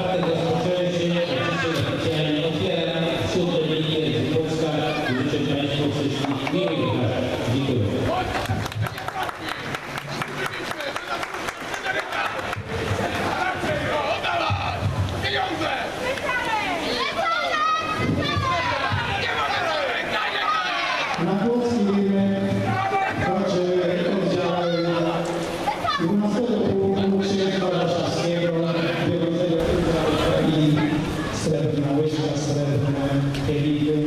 czwartek rozpoczęcie, oficjalnie otwieram 7. Ligę Polska. Życzę Państwu wszystkich miłych wydarzeń. Dziękuję. Na Polskiej Lidze kończy oddziały 12 pułku Krzyża Warszawskiego, biorącego i srebrna łyżka, srebrne kielity,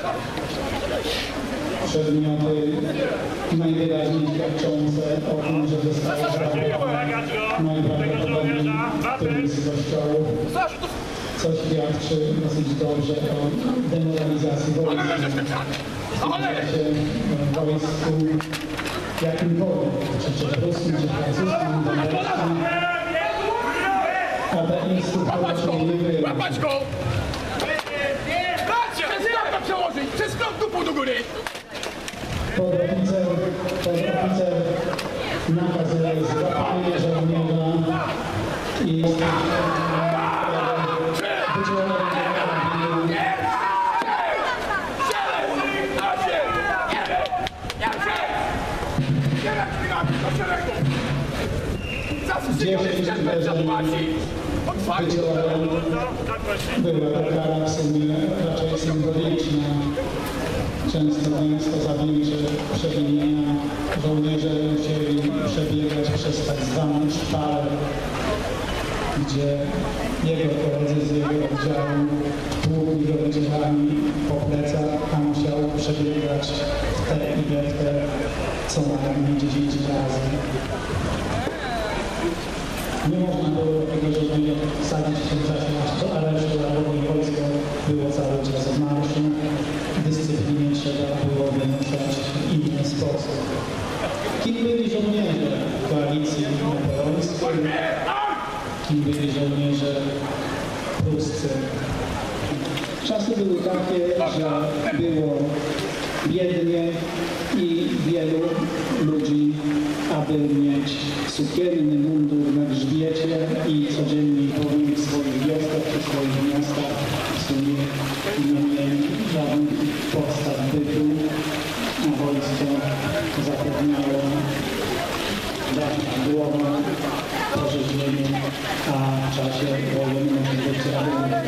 przedmioty najwyraźniej świadczące o tym, że zostało zrabowane najprawdopodobniej którymś z kościołów, co świadczy dosyć dobrze o demoralizacji wojska. Wojsku jakimkolwiek, czy ruskim, czy francuskim, niemieckim, ateistów nie było. Łapać go! Bracie! Przez stopę przełożyć! Przez stop dupą do góry! Podoficer nakazuje złapanie żołnierza i była to kara w sumie raczej symboliczna. Często za większe przewinienia żołnierze musieli przebiegać przez tak zwaną szpalę, gdzie jego koledzy z jego oddziału tłukli go wydzielami po plecach, a musiał przebiegać w te i we w te co najmniej 10 razy. Nie można było tego żołnierza wsadzić w tym czasie aż do aresztu, albowiem wojsko było cały czas w marszu. Dyscyplinie trzeba było wymuszać w inny sposób. Kim byli żołnierze koalicji napoleońskiej? Kim byli żołnierze pruscy? Czasy były takie, że było biednie i wielu ludzi, aby mieć sukienny mundur na grzbiecie i codziennie powinien w swoich wioskach czy swoich miastach w sumie nie mieli żadnych podstaw bytu, a wojsko zapewniało dach nad głową, pożywienie, a w czasie wojen możliwość rabunek.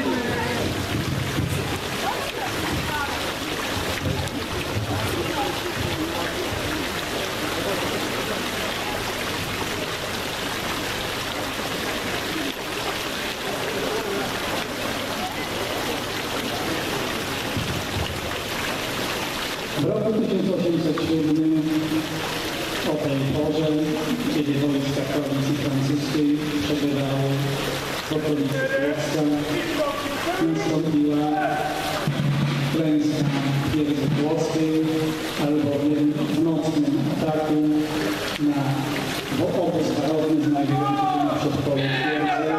W roku 1807 o tej porze, kiedy wojska koalicji francuskiej przebywały w okolicy Płocka, nastąpiła klęska twierdzy płockiej, albowiem w nocnym ataku na obóz barowny znajdujący się na przedpolu twierdzy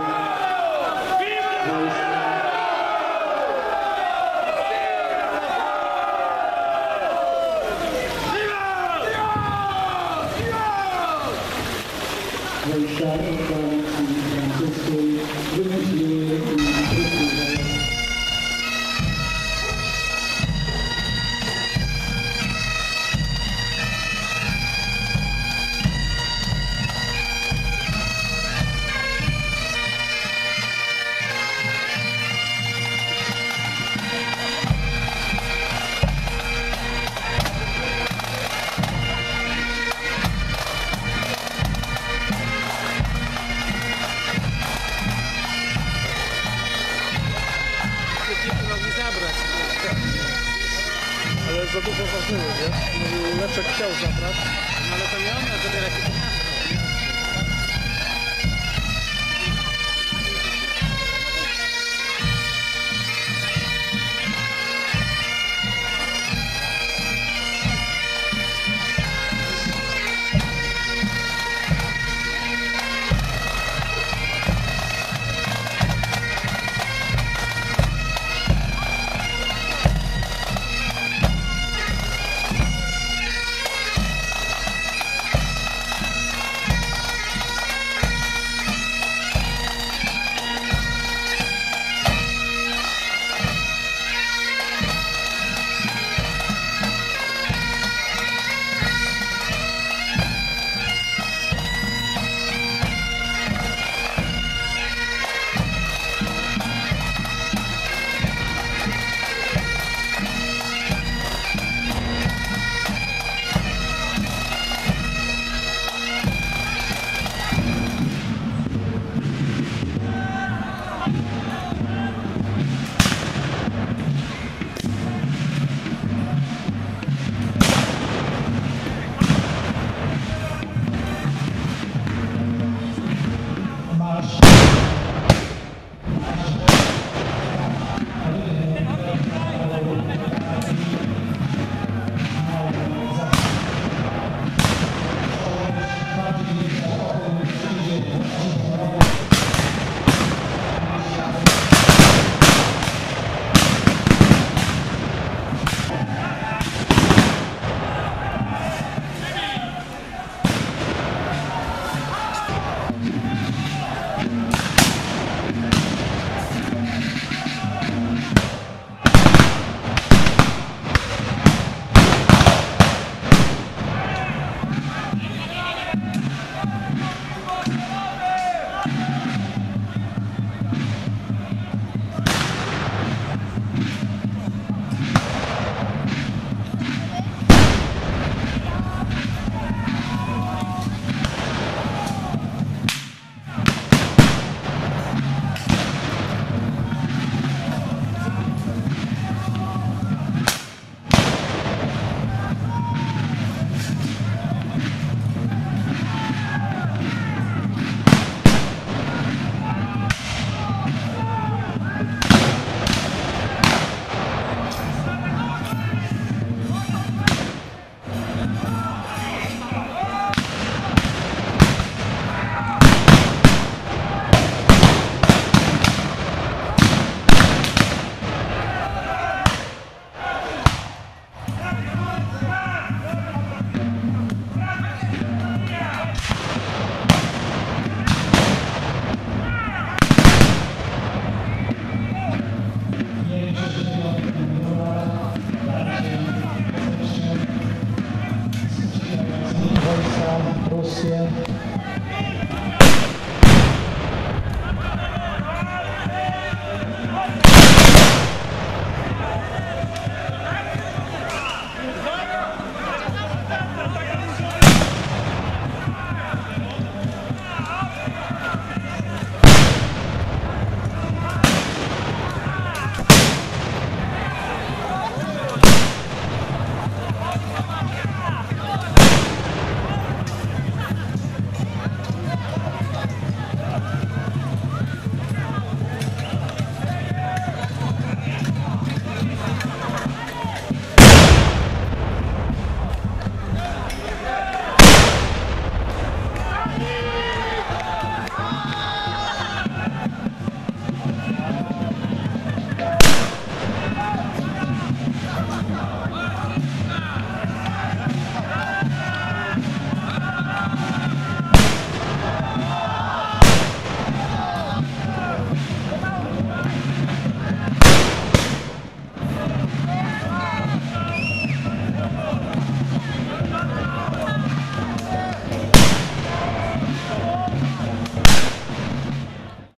wojska koalicji francuskiej wymyśliły Ale za dużo ważyło, wiesz? Leczek chciał zabrać. No ale to nie on miał zabierać tylko miasto. Leszek.